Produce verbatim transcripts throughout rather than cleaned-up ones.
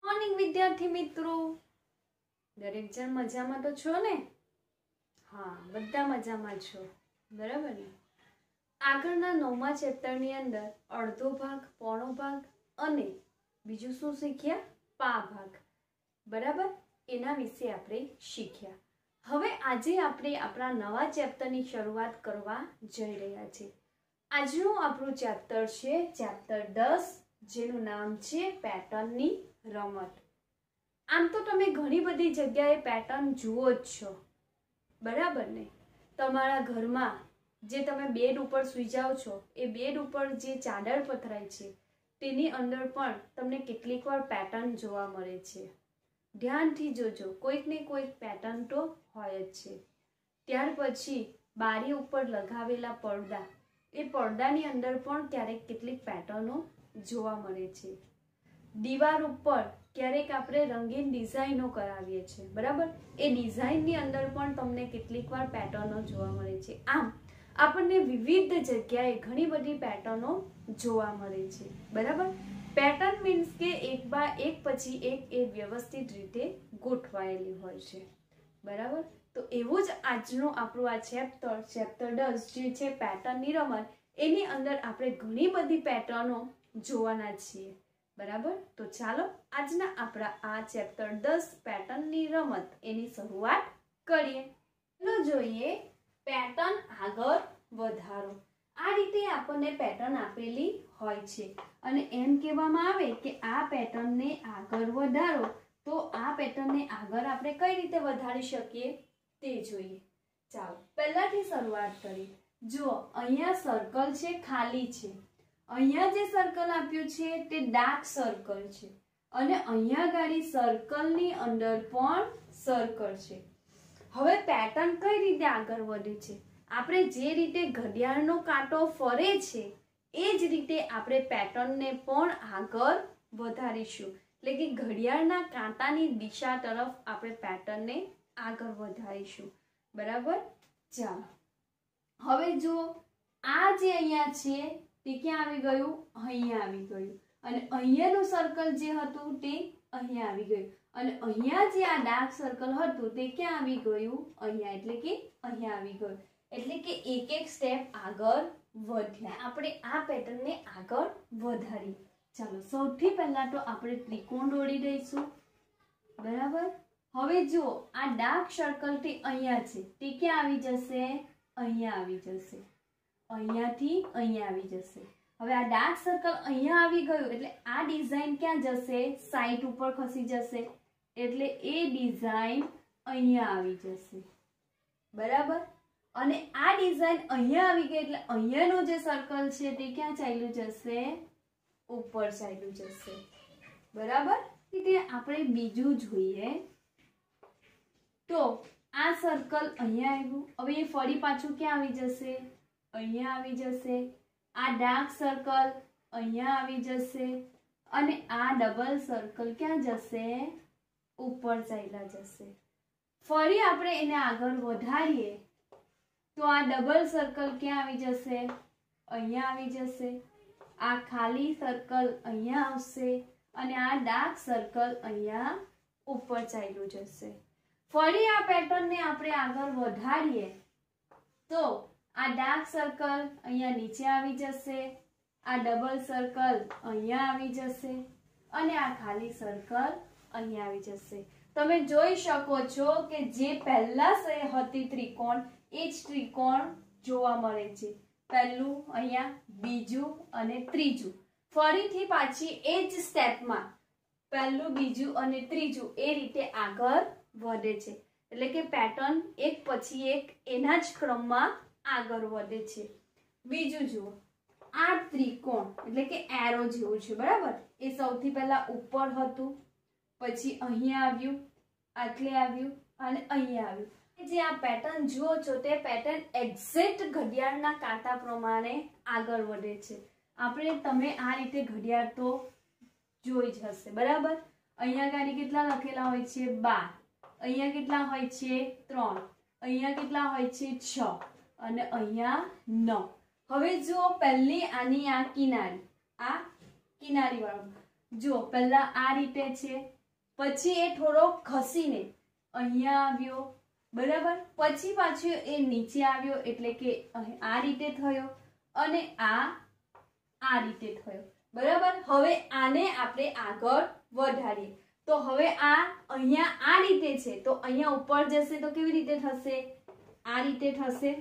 Morning વિદ્યાર્થી મિત્રો, દરેક જણ મજામાં તો છો ને? હા, બધા મજામાં છો, બરાબર ને? આગળના નવમા ચેપ્ટરની અંદર અડધો ભાગ, પોણો ભાગ અને બીજું શું શીખ્યા? પા ભાગ, બરાબર? એના વિશે આપણે શીખ્યા. હવે આજે આપણે આપણા નવા ચેપ્ટરની શરૂઆત કરવા જઈ રહ્યા છીએ. આજનું આપણું ચેપ્ટર છે ચેપ્ટર દસ, જેનું નામ છે પેટર્નની રમત. આમ તો તમે ઘણી બધી જગ્યાએ પેટર્ન જુઓ જ છો, બરાબર ને? તમારા ઘરમાં જે તમે બેડ ઉપર સૂઈ જાઓ છો, એ બેડ ઉપર જે ચાદર પથરાય છે તેની અંદર પણ તમને કેટલીક વાર પેટર્ન જોવા મળે છે. ધ્યાનથી જોજો, કોઈક ને કોઈક પેટર્ન તો હોય જ છે. ત્યાર પછી બારી ઉપર લગાવેલા પડદા, એ પડદાની અંદર પણ ક્યારેક કેટલીક પેટર્નો જોવા મળે છે. દીવાર ઉપર ક્યારેક આપણે રંગીન ડિઝાઇનો કરાવીએ છીએ, બરાબર? એ ડિઝાઇનની અંદર પણ તમને કેટલીક વાર પેટર્નો જોવા મળે છે. આમ આપણને વિવિધ જગ્યાએ ઘણી બધી પેટર્નો જોવા મળે છે, બરાબર? પેટર્ન મીન્સ કે એક બાય એક પછી એક એ વ્યવસ્થિત રીતે ગોઠવાયેલી હોય છે, બરાબર? તો એવું જ આજનું આપણું આ ચેપ્ટર ચેપ્ટર દસ જે છે પેટર્નની રમત, એની અંદર આપણે ઘણી બધી પેટર્નો જોવાના છીએ, બરાબર? તો ચાલો આજના આપણા આ ચેપ્ટર દસ પેટર્નની રમત એની શરૂઆત કરીએ. ચાલો જોઈએ પેટર્ન આગળ વધારો. આ રીતે આપણને પેટર્ન આપેલી હોય છે અને એમ કહેવામાં આવે કે આ પેટર્નને આગળ વધારો. તો આ પેટર્નને આગળ આપણે કઈ રીતે વધારી શકીએ તે જોઈએ. ચાલો પહેલાથી શરૂઆત કરીએ. જો અહીંયા સર્કલ છે, ખાલી છે. અહીંયા જે સર્કલ આપ્યું છે તે ડાર્ક સર્કલ છે અને અહીંયા ગાડી સર્કલની અંદર પણ સર્કલ છે. હવે પેટર્ન કઈ રીતે આગળ વધે છે? આપણે જે રીતે ઘડિયાળનો કાંટો ફરે છે એ જ રીતે આપણે પેટર્નને પણ આગળ વધારીશું. એટલે કે ઘડિયાળના કાંટાની દિશા તરફ આપણે પેટર્નને આગળ વધારીશું, બરાબર? ચાલો હવે જો આ જે અહીંયા છે તે ક્યાં આવી ગયું? અહીંયા આવી ગયું. અને અહીંયાનું સર્કલ જે હતું તે અહીંયા આવી ગયું. અને અહીંયા જે આ ડાર્ક સર્કલ હતું તે ક્યાં આવી ગયું? અહીંયા. એટલે કે અહીંયા આવી ગયું. એટલે કે એક એક સ્ટેપ આગળ વધ્યા. આપણે આ પેટર્નને આગળ વધારી. ચાલો સૌથી પહેલા તો આપણે ત્રિકોણ દોરી દઈશું, બરાબર? હવે જો આ ડાર્ક સર્કલ થી અહીંયા છે તે ક્યાં આવી જશે? અહીંયા આવી જશે. અહીંયાથી અહીંયા આવી જશે. હવે આ ડાર્ક સર્કલ અહીંયા આવી ગયું એટલે આ ડિઝાઇન ક્યાં જશે? સાઈડ ઉપર ખસી જશે. એટલે એ ડિઝાઇન અહીંયા આવી જશે, બરાબર? અને આ ડિઝાઇન અહીંયા આવી ગઈ એટલે અહીંયાનો જે સર્કલ છે તે ક્યાં ચાલ્યું જશે? ઉપર ચાલ્યું જશે, બરાબર? એટલે આપણે બીજું જોઈએ. તો આ સર્કલ અહીંયા આવ્યું. હવે એ ફરી પાછું ક્યાં આવી જશે? અહીંયા આવી જશે. આ ડાર્ક સર્કલ અહીંયા આવી જશે અને આ ડબલ સર્કલ ક્યાં જશે? ઉપર ચાલ્યા જશે. ફરી આપણે એને આગળ વધારીએ તો આ ડબલ સર્કલ ક્યાં આવી જશે? અહીંયા આવી જશે. આ ખાલી સર્કલ અહીંયા આવશે અને આ ડાર્ક સર્કલ અહીંયા ઉપર ચાલ્યું જશે. ફરી આ પેટર્નને આપણે આગળ વધારીએ તો આ ડાર્ક સર્કલ અહીંયા નીચે આવી જશે. આ ડબલ સર્કલ અહીંયા આવી જશે અને આ ખાલી સર્કલ અહીંયા આવી જશે. તમે જોઈ શકો છો કે જે પહેલા હતી ત્રિકોણ એ જ ત્રિકોણ જોવા મળે છે. પહેલું અહીંયા, બીજું અને ત્રીજું. ફરીથી પાછી એ જ સ્ટેપમાં પહેલું, બીજું અને ત્રીજું એ રીતે આગળ વધે છે. એટલે કે પેટર્ન એક પછી એક એના જ ક્રમમાં આગળ વધે છે. બીજું જુઓ, આ ત્રિકોણ એટલે કે એરો જેવું છે, બરાબર? એ સૌથી પહેલા ઉપર હતું, પછી અહીંયા આવ્યું, આટલે આવ્યું અને અહીંયા આવ્યું. જે આ પેટર્ન જુઓ છો તે પેટર્ન એક્ઝેક્ટ ઘડિયાળના કાંટા પ્રમાણે આગળ વધે છે. આપણે તમે આ રીતે ઘડિયાળ તો જોઈ જ હશે, બરાબર? અહીંયા ગાડી કેટલા લખેલા હોય છે? બાર. અહીંયા કેટલા હોય છે? ત્રણ. અહીંયા કેટલા હોય છે? છ. અને અહીંયા નવ. હવે જુઓ પહેલી આની આ કિનારી, આ કિનારી વાળું. જો પહેલા આ રીતે છે, પછી એ થોડો ખસીને અહીંયા આવ્યો, બરાબર, પછી પાછો એ નીચે આવ્યો એટલે કે આ રીતે થયો અને આ આ રીતે થયો, બરાબર। હવે આને આપણે આગળ વધારીએ તો હવે આ અહીંયા આ રીતે છે તો અહીંયા ઉપર જશે તો કેવી રીતે થશે, આ રીતે થશે,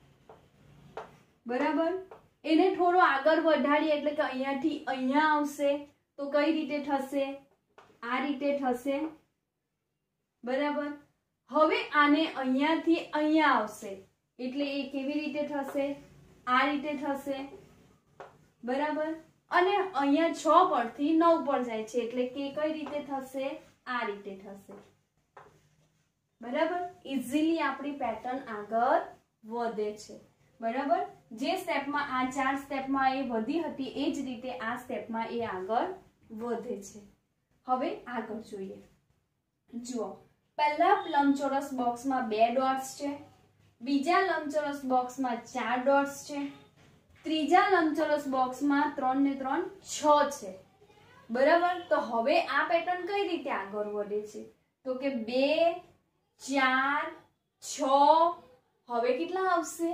બરાબર। એને થોડો આગળ વધારીએ એટલે કે અહીંયાથી અહીંયા આવશે તો કઈ રીતે થશે, આ રીતે થશે, બરાબર। હવે આને અહીંયાથી અહીંયા આવશે એટલે એ કેવી રીતે થશે, આ રીતે થશે, બરાબર। અને અહીંયા છ પરથી નવ પર જાય છે એટલે કે કઈ રીતે થશે, આ રીતે થશે, બરાબર। ઇઝીલી આપણી પેટર્ન આગળ વધે છે, બરાબર। જે સ્ટેપમાં આ ચાર સ્ટેપમાં એ વધી હતી એ જ રીતે આ સ્ટેપમાં એ આગળ વધે છે। હવે આગળ જોઈએ, જુઓ, પહેલા લંબચોરસ બોક્સમાં બે ડોટ્સ છે, બીજા લંબચોરસ બોક્સમાં ચાર ડોટ્સ છે, ત્રીજા લંબચોરસ બોક્સમાં ત્રણ ને ત્રણ છ છે, બરાબર। તો હવે આ પેટર્ન કઈ રીતે આગળ વધે છે તો કે બે ચાર છ, હવે કેટલા આવશે,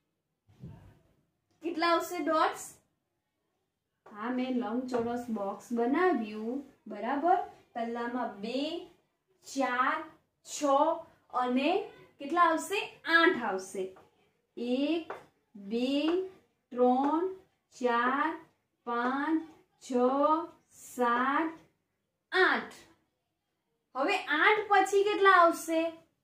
કેટલા આવશે ડોટ્સ, હા મેં લંબચોરસ બોક્સ બનાવ્યું, બરાબર। પહેલામાં બે ચાર છ અને કેટલા આવશે, આઠ આવશે, એક બે ત્રણ ચાર પાંચ છ સાત આઠ। હવે આઠ પછી કેટલા આવશે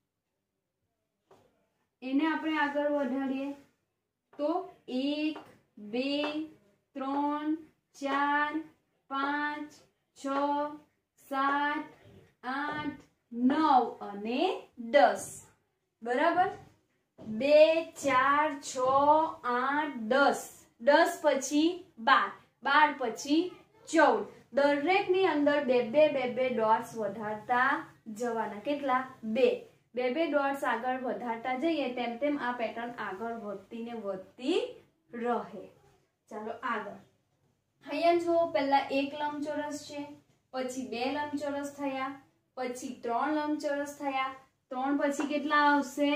એને આપણે આગળ વધારીએ તો એક બે ત્રણ ચાર પાંચ છ સાત આઠ નવ અને દસ, બરાબર। બે ચાર છ આઠ દસ, દસ પછી બાર, બાર પછી ચૌદ, દરેકની અંદર બે બે બે બે ડોટ્સ વધારતા જવાના, કેટલા, બે બે બે ડોટ્સ આગળ વધારતા જઈએ તેમ તેમ આ પેટર્ન આગળ વધતી ને વધતી રહે। ચાલો આગળ, અહીંયા જુઓ, પહેલા એક લંબચોરસ છે, પછી બે લંબચોરસ થયા, પછી ત્રણ લંબચોરસ થયા, ત્રણ પછી કેટલા આવશે,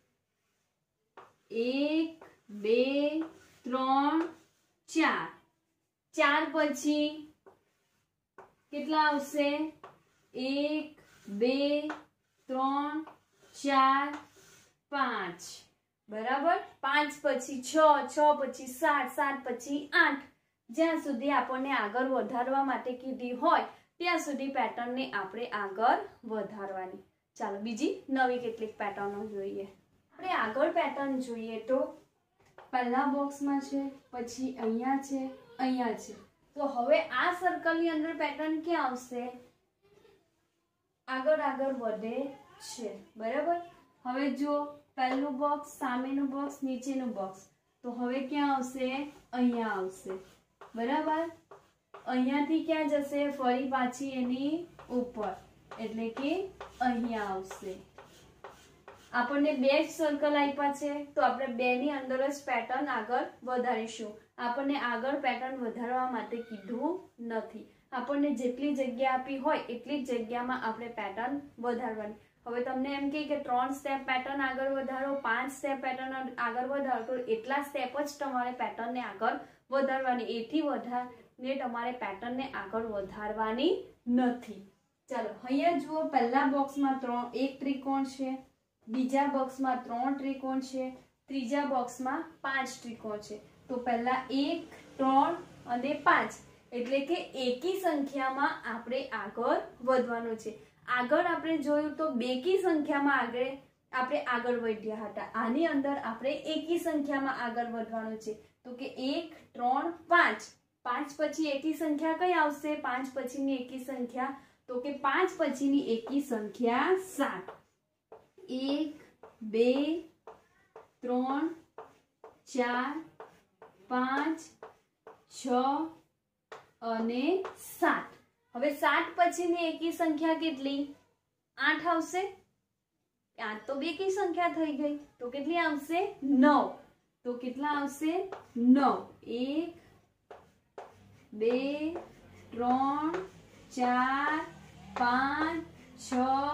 એક બે ત્રણ ચાર, ચાર પછી કેટલા આવશે, એક બે ત્રણ ચાર પાંચ, બરાબર। પાંચ પછી છ, છ પછી સાત, સાત પછી આઠ, જ્યાં સુધી આપણને આગળ વધારવા માટે કીધી હોય ત્યાં સુધી પેટર્નને આપણે આગળ વધારવાની। ચાલો બીજી નવી કેટલીક પેટર્નો જોઈએ। આપણે આગળ પેટર્ન જોઈએ તો પહેલા બોક્સમાં છે, પછી અહીંયા છે, અહીંયા છે, તો હવે આ સર્કલની અંદર પેટર્ન ક્યાં આવશે, આગળ આગળ વધે છે, બરાબર। હવે જો પહેલું બોક્સ, સામેનું બોક્સ, નીચેનું બોક્સ, તો હવે ક્યાં આવશે, અહીંયા આવશે, બરાબર। અહીંયાથી ક્યાં જશે, ફરી પાછી એની ઉપર એટલે કે અહીંયા આવશે। આપણને બે જ સર્કલ આપ્યા છે તો આપણે બે ની અંદર જ પેટર્ન આગળ વધારીશું, આપણને આગળ પેટર્ન વધારવા માટે કીધું નથી, આપણને જેટલી જગ્યા આપી હોય એટલી જ જગ્યામાં આપણે પેટર્ન વધારવાની। હવે તમને એમ કે ત્રણ સ્ટેપ પેટર્ન આગળ વધારો, પાંચ સ્ટેપ પેટર્ન આગળ વધારો, તો એટલા સ્ટેપ જ તમારે પેટર્નને આગળ વધારવાની, એથી વધારે તમારે પેટર્નને આગળ વધારવાની નથી। ચાલો અહીંયા જુઓ, પહેલા બોક્સમાં ત્રણ એક ત્રિકોણ છે, બીજા બોક્સમાં ત્રણ ત્રિકોણ છે, ત્રીજા બોક્સમાં પાંચ ત્રિકોણ છે, તો પહેલા એક ત્રણ અને પાંચ એટલે કે એકી સંખ્યામાં આપણે આગળ વધવાનું છે। આગળ આપણે જોયું તો બેકી સંખ્યામાં આગળ આપણે આગળ વધ્યા હતા, આની અંદર આપણે એકી સંખ્યામાં આગળ વધવાનું છે, તો કે એક ત્રણ પાંચ, પાંચ પછી એકી સંખ્યા કઈ આવશે, પાંચ પછીની એકી સંખ્યા તો કે પાંચ પછીની એકી સંખ્યા સાત, એક બે ત્રણ ચાર પાંચ છ અને સાત। હવે સાત પછીની એકી સંખ્યા કેટલી, આઠ આવશે, આઠ તો બેકી સંખ્યા થઈ ગઈ તો કેટલી આવશે, નવ, તો કેટલા આવશે, નવ, એક બે ત્રણ ચાર પાંચ, છ,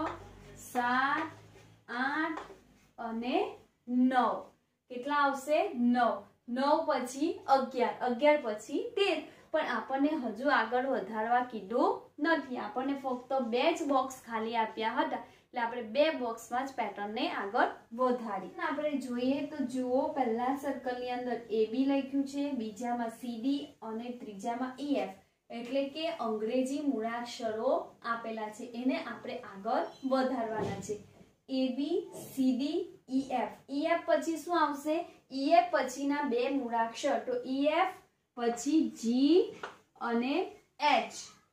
સાત, આઠ અને નવ. કેટલા આવશે? નવ. નવ પછી અગિયાર, અગિયાર પછી તેર. પણ આપણને હજુ આગળ વધારવા કીધું નથી. આપણને ફક્ત બે જ બોક્સ ખાલી આપ્યા હતા, એટલે આપણે બે બોક્સમાં જ પેટર્નને આગળ વધારી. આપણે જોઈએ તો જુઓ, પહેલા સર્કલની અંદર એ બી લખ્યું છે, બીજામાં સી ડી અને ત્રીજામાં ઈ એફ, એટલે કે અંગ્રેજી મૂળાક્ષરો આપેલા છે, એને આપણે આગળ વધારવાના છે. A B, C D, E F. E F પછી શું આવશે? ઈ એફ પછીના બે મૂળાક્ષર, તો ઈ એફ પછી જી અને એચ,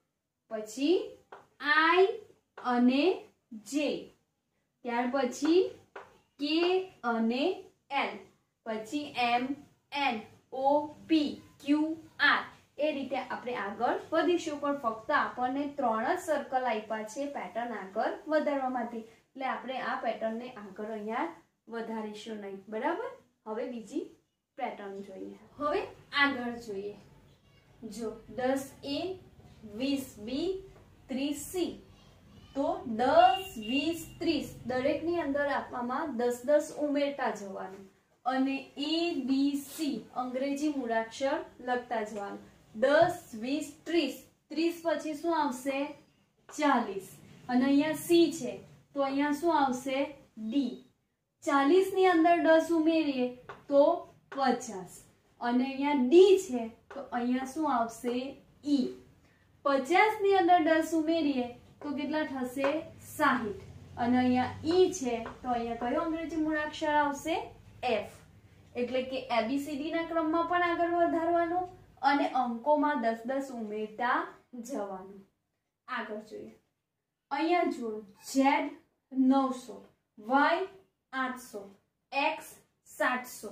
પછી આઈ અને જે, ત્યાર પછી કે અને એલ, પછી એમ, એન, ઓ, પી, ક્યુ, આર. એ રીતે આપણે આગળ વધીશું. પણ ફક્ત આપણને ત્રણ જ સર્કલ આપ્યા છે પેટર્ન આગળ વધારવા માટે, એટલે આપણે આ પેટર્નને આગળ અહીંયા વધારીશું નહીં. બરાબર? હવે બીજી પેટર્ન જોઈએ. હવે આગળ જોઈએ. જો દસ એ, વીસ બી, ત્રીસ સી. તો દસ, વીસ, ત્રીસ દરેકની અંદર આપવામાં દસ દસ ઉમેરતા જવાનું અને એ બી સી અંગ્રેજી મૂળાક્ષર લખતા જવાનું. દસ, વીસ, ત્રીસ. ત્રીસ પછી શું આવશે? ચાલીસ. અને અહીંયા સી છે, તો અહીંયા શું આવશે? ડી. ચાલીસ ની અંદર દસ ઉમેરીએ તો પચાસ. અને અહીંયા ડી છે, તો અહીંયા શું આવશે? ઈ. પચાસ ની અંદર દસ ઉમેરીએ તો કેટલા થશે? સાહીઠ. અને અહીંયા ઈ છે, તો અહીંયા કયો અંગ્રેજી મૂળાક્ષર આવશે? એફ. એટલે કે એબીસીડી ના ક્રમમાં પણ આગળ વધારવાનું અને અંકોમાં દસ દસ ઉમેરતા જવાનું. આગળ જોઈએ. અહીંયા જુઓ, ઝેડ નવસો, વાય આઠસો, એક્સ સાતસો.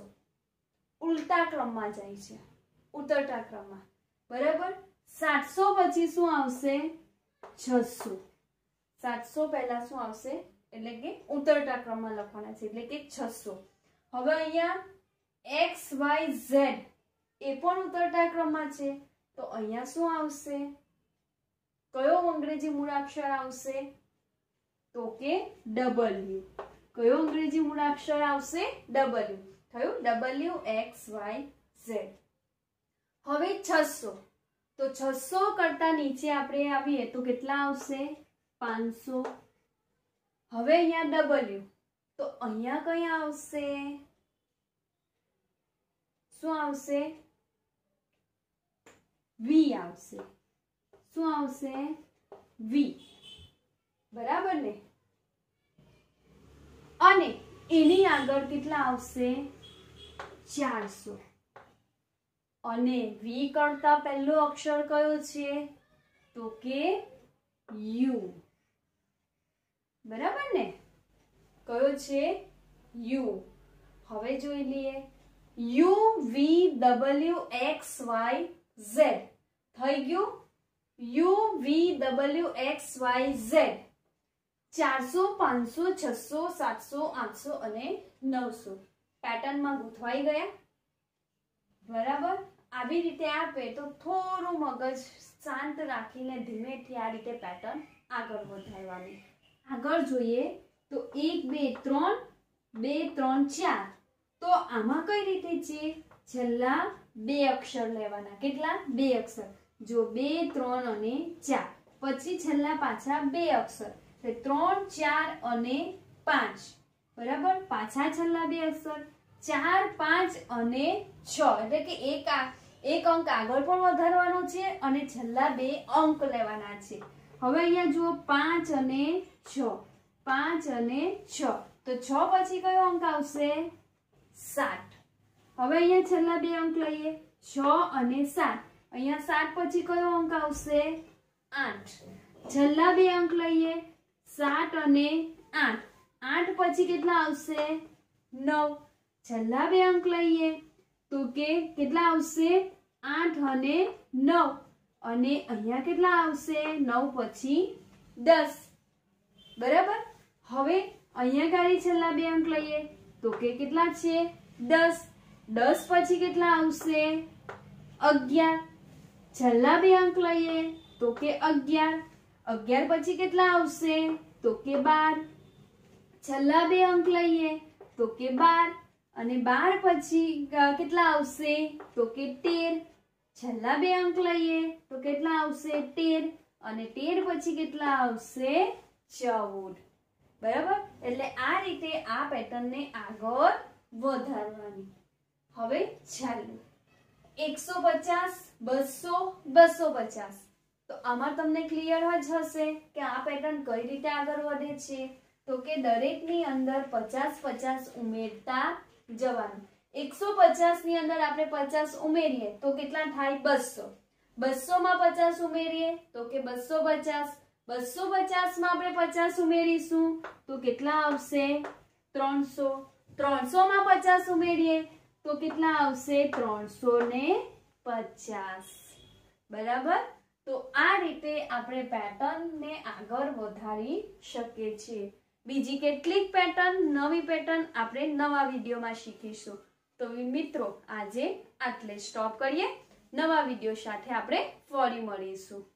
ઉલટા ક્રમમાં જાય છે, ઉતરતા ક્રમમાં. બરાબર? સાતસો પછી શું આવશે? છસો. સાતસો પહેલા શું આવશે? એટલે કે ઉતરતા ક્રમમાં લખવાના છે, એટલે કે છસો. હવે અહીંયા એક્સ વાય ઝેડ એ પણ ઉતરતા ક્રમમાં છે, તો અહીંયા શું આવશે? કયો અંગ્રેજી મૂળાક્ષર આવશે? તો કે ડબલ્યુ. કયો અંગ્રેજી મૂળાક્ષર આવશે? ડબલ્યુ. થયું? W X Y Z. હવે છસો. તો છસો કરતા નીચે આપણે આવીએ તો કેટલા આવશે? પાંચસો. હવે અહીંયા ડબલ્યુ, તો અહીંયા કઈ આવશે? શું આવશે? વી આવશે. શું આવશે? વી. બરાબર ને? અને એની આગળ કેટલા આવશે? ચારસો. અને વી કરતા પહેલો અક્ષર કયો છે? તો કે યુ. બરાબર ને? કયો છે? યુ. હવે જોઈ લઈએ. U V W X Y Z. થઈ ગયું? U V W X Y Z. ચારસો, પાંચસો, છસો, સાતસો, આઠસો અને નવસો પેટર્નમાં ગોઠવાઈ ગયા. બરાબર? આવી રીતે આપે તો થોડું મગજ શાંત રાખીને ધીમેથી આ રીતે પેટર્ન આગળ વધારવાની. આગળ જોઈએ તો એક, બે, ત્રણ, બે, ત્રણ, ચાર. તો આમાં કઈ રીતે છે? છેલ્લા બે અક્ષર લેવાના. કેટલા? બે અક્ષર. જો બે, ત્રણ અને ચાર. પછી છેલ્લા પાછા બે અક્ષર, ત્રણ, ચાર અને પાંચ. બરાબર? પાછા છેલ્લા બે અક્ષર ચાર, પાંચ અને છ. એટલે કે એક એક અંક આગળ પણ વધારવાનો છે અને છેલ્લા બે અંક લેવાના છે. હવે અહીંયા જુઓ, પાંચ અને છ. પાંચ અને છ. તો છ પછી કયો અંક આવશે? સાત. હવે અહીંયા છેલ્લા બે અંક લઈએ, છ અને સાત. અહીંયા સાત પછી કયો અંક આવશે? આઠ. છેલ્લા બે અંક લઈએ, સાત અને આઠ. આઠ પછી કેટલા આવશે? નવ. છેલ્લા બે અંક લઈએ તો કે કેટલા આવશે? આઠ અને નવ. અને અહીંયા કેટલા આવશે? નવ પછી દસ. બરાબર? હવે અહીંયા ગાડી છેલ્લા બે અંક લઈએ તો કે કેટલા છે? દસ. દસ પછી કેટલા આવશે? અગિયાર. છેલ્લા બે અંક લઈએ તો કે અગિયાર. અગિયાર પછી કેટલા આવશે? તો કે બાર. છેલ્લા બે અંક લઈએ તો કે બાર. અને બાર પછી કેટલા આવશે? તો કે તેર. છેલ્લા બે અંક લઈએ તો કેટલા આવશે? તેર. અને તેર પછી કેટલા આવશે? ચૌદ. બરાબર? એટલે આ રીતે આ પેટર્નને આગળ વધારવાની. હવે ચાલો એકસો પચાસ, બસો, બસો પચાસ. તો આમાં તમને ક્લિયર જ હશે કે આ પેટર્ન કઈ રીતે આગળ વધે છે. તો કે દરેકની અંદર પચાસ પચાસ ઉમેરતા જવાનું. એકસો પચાસ ની અંદર આપણે પચાસ ઉમેરીએ તો કેટલા થાય? બસો. બસો માં પચાસ ઉમેરીએ તો કે બસો પચાસ. બસો પચાસ માં આપણે પચાસ ઉમેરીશું તો કેટલા આવશે? ત્રણસો. ત્રણસો માં પચાસ ઉમેરીએ તો કેટલા આવશે? ત્રણસો ને પચાસ. બરાબર? તો આ રીતે આપણે પેટર્નને આગળ વધારી શકીએ છીએ. બીજી કેટલીક પેટર્ન, નવી પેટર્ન આપણે નવા વિડીયોમાં શીખીશું. તો મિત્રો આજે આટલે સ્ટોપ કરીએ. નવા વિડીયો સાથે આપણે ફરી મળીશું.